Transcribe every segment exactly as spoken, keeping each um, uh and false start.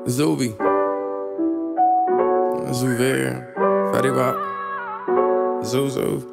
Zuby, Zuver, Fetty Wap, Zuzu.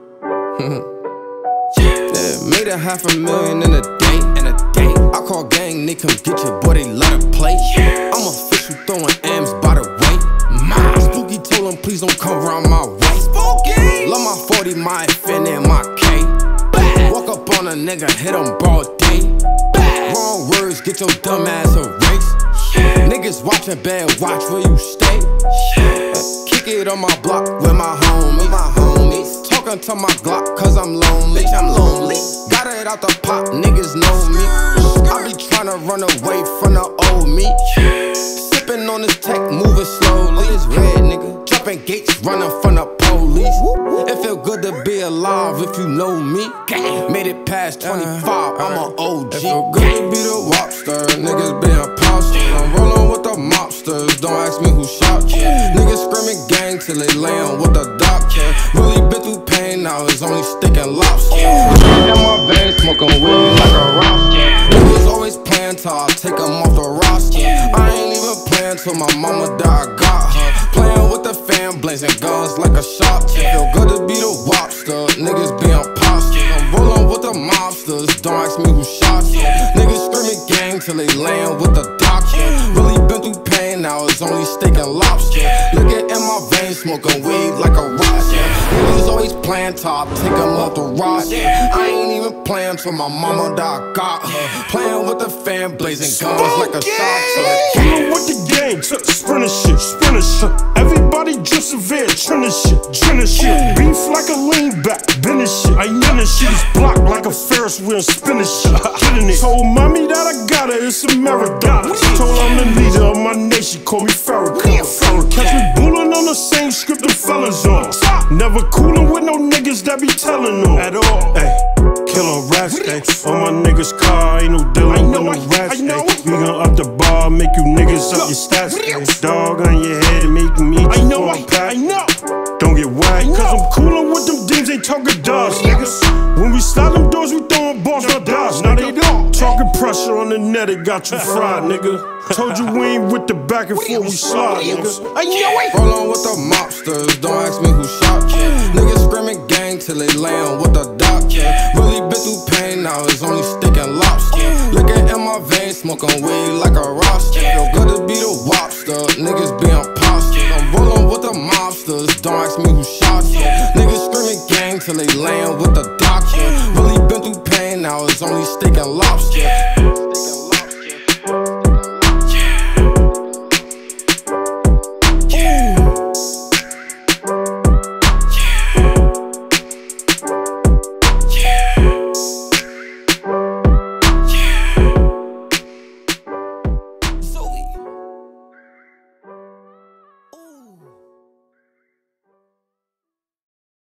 Yeah, made a half a million in a day, in a day. I call gang, they come get your boy, they let her play. I'm official throwing M's by the way. My Spooky told him please don't come around my way. Spooky, love my forty, my fin and my K. Back. Walk up on a nigga, hit him broad day. Back. Wrong words, get your dumb ass erased. Yeah. Niggas watching bad, watch where you stay. Yeah. Kick it on my block with my homies, my homies. Talking to my Glock cause I'm lonely, I'm lonely. Got it out the pot, niggas know me. I be tryna run away from the old me. Yeah. Sipping on this tech, moving slowly. It's red, nigga. Jumping gates, running from the police. It feel good to be alive if you know me. Made it past twenty-five, I'm an O G. It feel good to be the Wapster, niggas be imposter. I'm rolling with the mobsters, don't ask me who shot you. Niggas screaming gang till they layin' with the doctor. Really been through pain, now it's only sticking lobster. In my veins, smoking weed like a roster. Niggas always playing till I take them off the roster. I ain't even playing till my mama died, I got her. Playing with the fam, blazing guns like a shot. Feel good to be the Wapster, niggas be imposter. I'm rolling with the mobsters, don't ask me who shot you. Niggas screaming gang till they layin' with the doctor. Really been through pain, now it's only steak and lobster. Look at in my veins, smoking weed like a roster. Niggas always playing top, take them off the roster. I ain't even playing till my mama died, got her. Playing with the fam, blazing guns like a shot. Killin' with the gang, sprinter shit, sprinter shit. Everybody just severe, trending shit, trending shit. Beef like a lean back, bending shit. I ain't shit, it's blocked like a Ferris wheel, spinning shit, hitting it. Told mommy that I got her, it's a marathon. Told I'm the leader of my nation, call me Farrakhan. Catch me bullin' on the same script the fellas on. Never coolin' with no niggas that be tellin' on at all. Ay, killin' raps, ay. On my niggas' car, ain't no dealin' with no raps, ay. We gon' up the bar, make you niggas up your stats, ay. Dog on your head and make them eat you for a pack. Don't get whacked, cause I'm coolin' with them deems, they talkin' dogs, niggas. When we slide them doors, we throwin' balls, not dogs, now they don't. Talking pressure on the net, it got you fried, nigga. Told you we ain't with the back and forth, we slide, nigga. Rollin' with the mobsters, don't ask me who shot you. Niggas screaming gang till they layin' with the doctor. Really been through pain, now it's only sticking lobster. Looking in my veins, smoking weed like a roster. Feel good to be the Wapster, niggas be